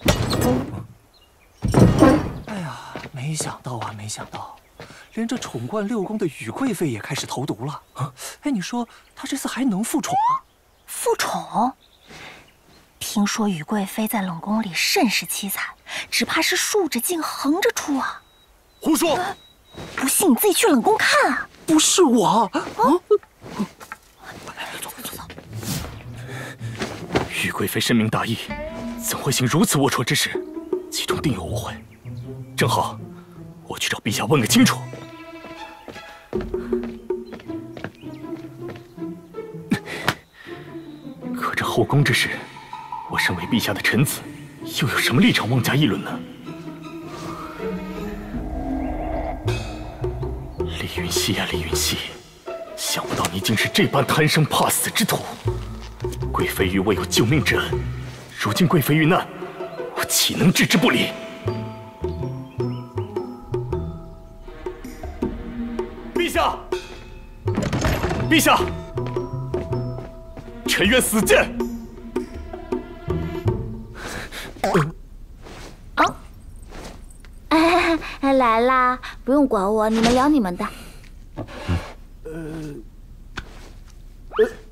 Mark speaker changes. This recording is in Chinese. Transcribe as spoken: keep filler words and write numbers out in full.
Speaker 1: 哎呀，没想到啊，没想到，连这宠冠六宫的宇贵妃也开始投毒了。啊，哎，你说她这次还能复宠吗？
Speaker 2: 复宠？听说宇贵妃在冷宫里甚是凄惨，只怕是竖着进，横着出啊！
Speaker 3: 胡说！
Speaker 2: 啊、不信你自己去冷宫看啊！
Speaker 1: 不是我。啊！
Speaker 2: 走走走。
Speaker 3: 宇贵妃深明大义，怎会行如此龌龊之事？其中定有误会。正好，我去找陛下问个清楚。可这后宫之事，我身为陛下的臣子，又有什么立场妄加议论呢？李云熙呀，李云熙，想不到你竟是这般贪生怕死之徒！贵妃与我有救命之恩，如今贵妃遇难，我岂能置之不理？陛下，陛下，臣愿死谏。
Speaker 4: 啊！哎，来啦，不用管我，你们聊你们的。
Speaker 3: 呃，呃。